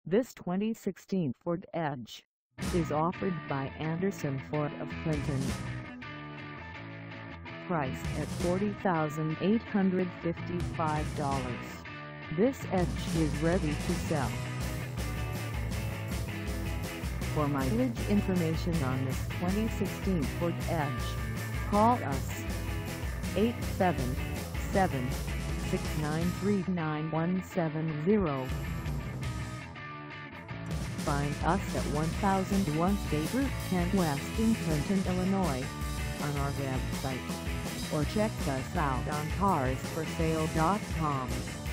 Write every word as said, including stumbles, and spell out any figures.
This twenty sixteen Ford Edge is offered by Anderson Ford of Clinton. Priced at forty thousand eight hundred fifty-five dollars, this Edge is ready to sell. For mileage information on this twenty sixteen Ford Edge, call us eight seven seven, six nine three, nine one seven zero. Find us at one thousand one State Route ten West in Clinton, Illinois, on our website, or check us out on cars for sale dot com.